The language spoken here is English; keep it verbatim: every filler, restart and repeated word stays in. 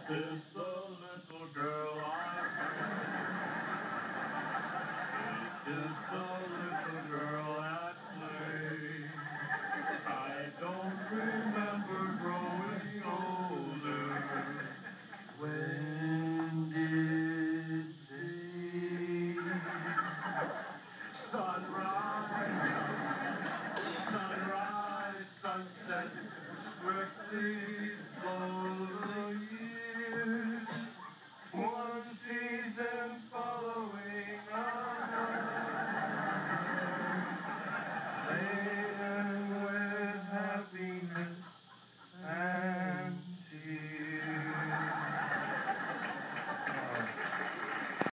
this the little girl I play? Is this the little girl at play? I don't remember growing older. When did they? Sunrise, sunrise, sunset, swiftly